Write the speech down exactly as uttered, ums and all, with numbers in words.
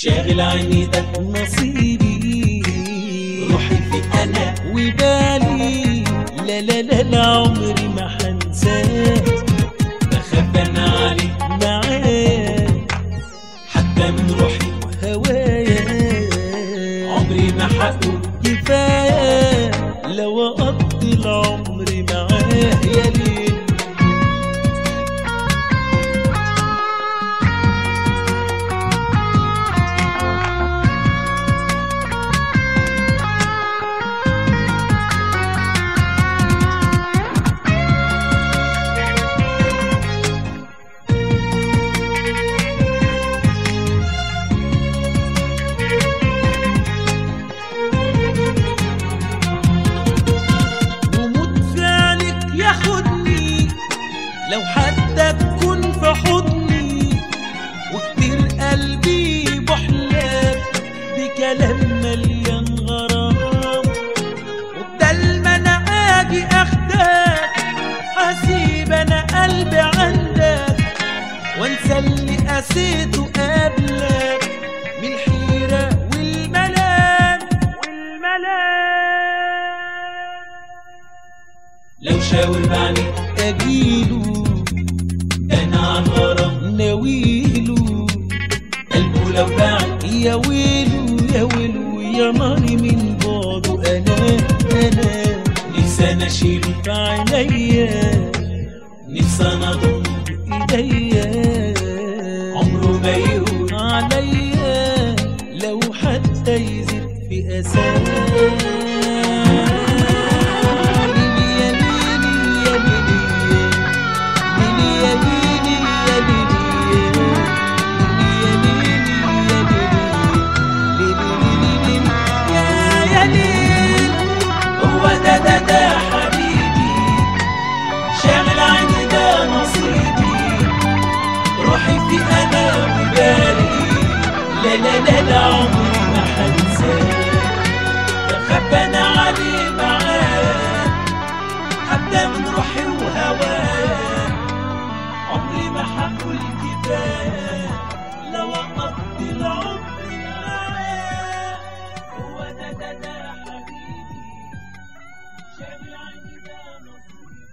شاغل عيني ده نصيبي، روحي في انا وبالي لا لا لا لا عمري ما حنساك. بخاف انا عليك معاك حتى من روحي وهوايا، عمري ما حقول كفاية لو أقضي العمر معاه يا ليل. ياخدني لو حتى تكون في حضني، وكتير قلبي بحلم بكلام مليان غرام، وبدل ما انا اجي اخدك هسيب انا قلبي عندك، وانسى اللي قسيته قبلك من الحيرة والملام والملام. لو شاور بعيني اجيله ده انا عن غرام ناويله، قلبه لو بعد يا ويلو يا ويلو يا ناري من بعده. انا انا نفسي انا اشيله في عينيا، نفسي انا اضمه بايديا، عمره ما يقول عليا لو حتى يزيد في اساه. لا لا لا لا عمري ما حنساك، بخاف انا عليه معاك حتى من روحي وهواك، عمري ما حقول كفايه لو اقضي العمر معاك. هو ده ده ده حبيبي، شاغل عني ده نصيبي.